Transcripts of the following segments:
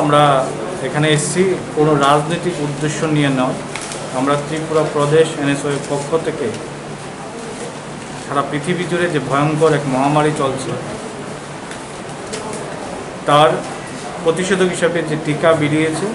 আমরা এখানে এসেছি কোনো রাজনৈতিক উদ্দেশ্য নিয়ে নয়। আমরা ত্রিপুরা প্রদেশ এনএসওর পক্ষ থেকে সারা পৃথিবী জুড়ে যে ভয়ঙ্কর এক মহামারী চলছে তার প্রতিষেধক হিসাবে যে টিকা বেরিয়েছে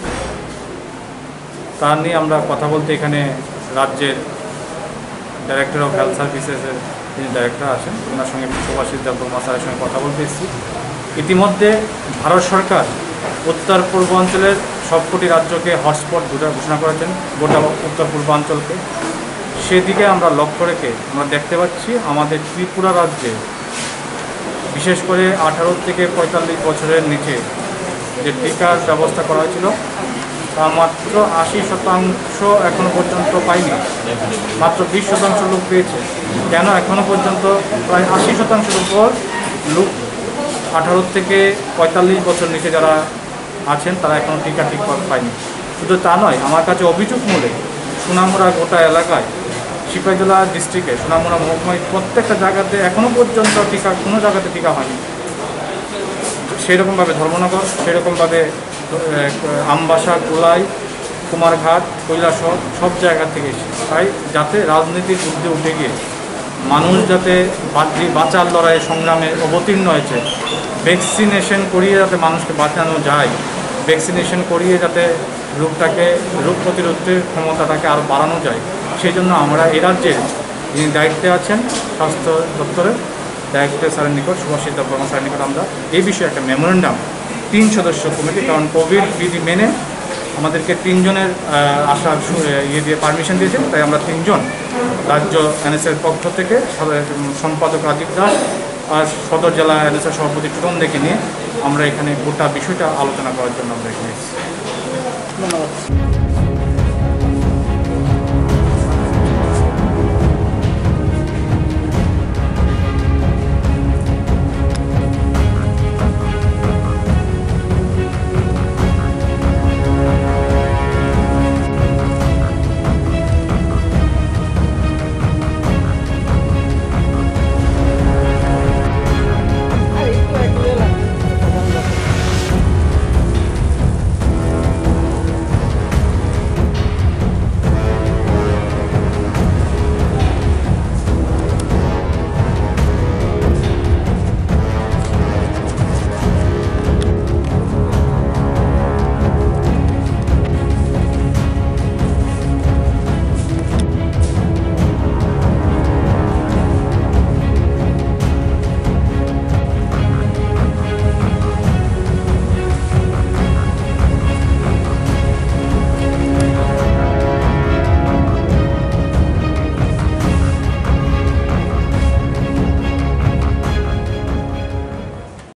তা নিয়ে আমরা কথা বলতে এখানে রাজ্যের ডাইরেক্টর অফ হেলথ সার্ভিসেসের যিনি ডাইরেক্টর আছেন ওনার সঙ্গে সুভাষিস দেববর্মা স্যারের সঙ্গে কথা বলতে এসেছি। ইতিমধ্যে ভারত সরকার উত্তর পূর্বাঞ্চলের সবকটি রাজ্যকে হটস্পট ঘোষণা করেছেন, গোটা উত্তর পূর্বাঞ্চলকে। সেদিকে আমরা লক্ষ্য রেখে আমরা দেখতে পাচ্ছি আমাদের ত্রিপুরা রাজ্যে বিশেষ করে 18 থেকে 45 বছরের নিচে যে টিকার ব্যবস্থা করা হয়েছিল তা মাত্র 80% এখনও পর্যন্ত পায়নি, মাত্র 20% লোক পেয়েছে। কেন এখনও পর্যন্ত প্রায় 80% উপর লোক 18 থেকে 45 বছর নিচে যারা আছেন তারা এখনও টিকা ঠিকভাবে পায়নি। শুধু তা নয়, আমার কাছে অভিযোগ মূলে সোনামুড়া গোটা এলাকায় সিপাহীজলা ডিস্ট্রিক্টে সোনামুড়া মহকুমায় প্রত্যেকটা জায়গাতে এখনও পর্যন্ত টিকা কোনো জায়গাতে টিকা হয়নি। সেরকমভাবে ধর্মনগর, সেরকমভাবে আমবাসা, গোলাই, কুমারঘাট, কৈলাসহর সব জায়গা থেকে এসেছে। তাই যাতে রাজনীতির ঊর্ধ্বে উঠে গিয়ে মানুষ যাতে বাঁচার লড়াইয়ে সংগ্রামে অবতীর্ণ হয়েছে, ভ্যাকসিনেশন করিয়ে যাতে মানুষকে বাঁচানো যায়, ভ্যাকসিনেশন করিয়ে যাতে রোগ প্রতিরোধের ক্ষমতাটাকে আরও বাড়ানো যায়, সেই জন্য আমরা এই রাজ্যের যিনি দায়িত্বে আছেন স্বাস্থ্য দপ্তরের ডাইরেক্টর স্যারের নিকট, সুভাষিস দেববর্মা স্যারের নিকট আমরা এই বিষয়ে একটা মেমোরেন্ডাম 3 সদস্য কমিটি, কারণ কোভিড বিধি মেনে আমাদেরকে 3 জনের আসার দিয়ে পারমিশন দিয়েছেন, তাই আমরা 3 জন রাজ্য এনএসএর পক্ষ থেকে সম্পাদক রাজীব দাস আর সদর জেলা এনএসএর সভাপতি টুটন দেখে নিয়ে আমরা এখানে গোটা বিষয়টা আলোচনা করার জন্য আমরা এখানে এসেছি। ধন্যবাদ।